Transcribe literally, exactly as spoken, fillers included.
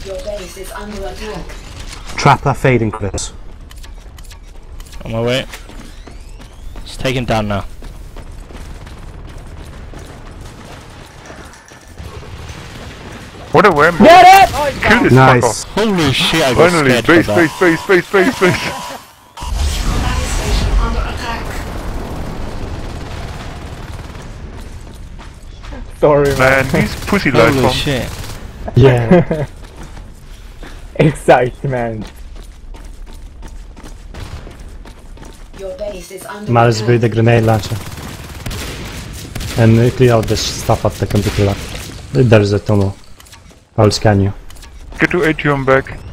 Your base is under attack. Trapper fading, Chris. On my way. It's taken down now. What a whammy! Get it! Oh, it's Kill down. this Nice. fucker! Holy shit, I got Finally, scared base, for base, that. base, base, base, base, base! Command station under attack. Sorry, man. Man, these pussy life Holy bombs. shit. Yeah. Excitement. Your base is under Malice attack. with the grenade launcher. And uh, clear out this stuff at the computer lab. There's a tunnel. I'll scan you. Get to Atrium back.